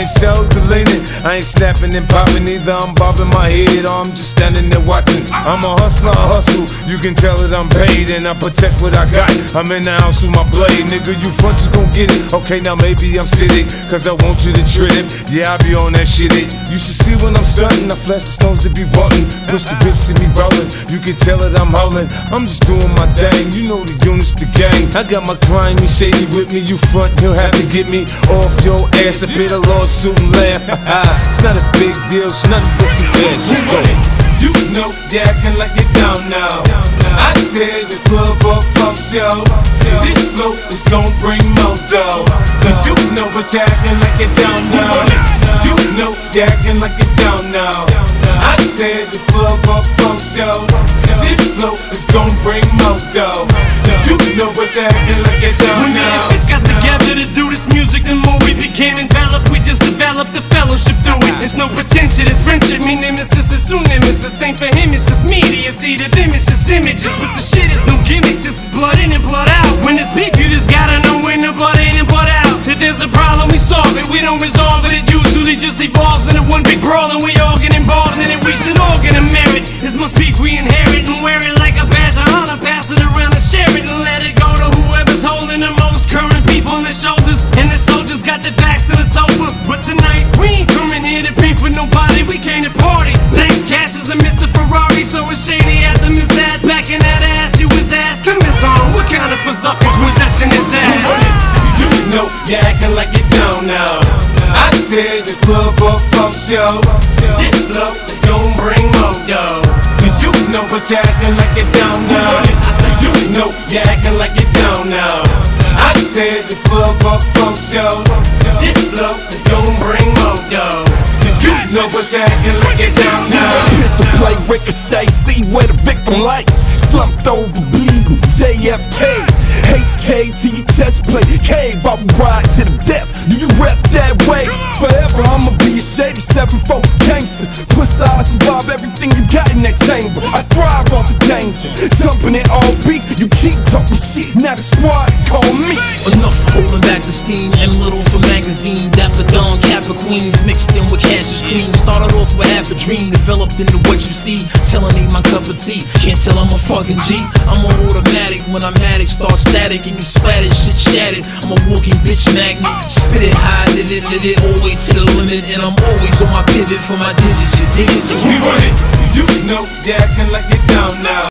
ain't self-deleting, I ain't snapping and popping either. I'm bobbing my head or I'm just standing there watching. I'm a hustler, I hustle, you can tell that I'm paid, and I protect what I got. I'm in the house with my blade, nigga, you front, you gon' get it. Okay, now maybe I'm sitting, cause I want you to trip. Yeah, I be on that shit. You should see when I'm stunting, I flash the stones to be button. Push the whip, see me rolling, you can tell that I'm howling. I'm just doing my thing, you know the units, the gang. I got my grimy shady with me, you front, you'll have to get me off your ass. I paid a lawsuit and laugh. It's not a big deal, it's nothing but some cash. Let's go. You know you acting like you don't know. I tell the club up folks, yo, this flow is gon' bring more dough. You know what you acting like you don't know. You know you acting like you don't know. I tell the club up folks, yo, this flow is gon' bring more dough. You know what you acting like you don't know. When we got together to do this music, the more we became enveloped, we just developed the fellowship through it. There's no pretension, it's friendship, me nemesis is soon nemesis. Ain't for him, it's just media, see the them, it's just images. With the shit, it's no gimmicks, this is blood in and blood out. When it's beef, you just gotta know when the blood in and blood out. If there's a problem, we solve it, we don't resolve it. It usually just evolves into one big brawl, and we all get involved in it. We should all get a merit. This must beef we inherit and wear it like a badge of honor. Pass it around and share it and let it go to whoever's holding the most current beef on their shoulders. And the soldiers got their backs and it's over. But tonight we ain't coming here to beef with nobody. We came to party. Thanks, Cash is a Mr. Ferrari, so it's shady at the Miss Ad. Back in that ass, you was asking Miss on what kind of berserker possession is that? You know you acting like you don't know. I tell the club up folks, yo, this flow is gon' bring more dough. You know what you acting like you don't know. I said you know you acting like you don't know. I tell the club up folks, yo, this flow is gon' bring more dough. You know what you acting like you don't know. Pistol play, ricochet, see where the victim lay. Slumped over, bleeding, JFK. HK to your chest plate, cave, I will ride to the death. Do you rep that way? Forever I'ma be a shady 7-4 gangster. Plus I survive everything you got in that chamber. I thrive off the danger, jumping in all beat. You keep talking shit, now the squad call me. Enough holding back the steam, and little for magazine. Dapper Dawn, Kappa Queens, mixed in with Cash's cream. Started off with half a dream, developed into what you see. Telling ain't my cup of tea, can't tell I'm a fucking G. I'm on automatic, when I'm at it, start static and you splattered, shit shattered. I'm a walking bitch magnet, spit it high, live it all the way to the limit. And I'm always on my pivot for my digits, you dig it? So we run it, you know you acting like you don't know.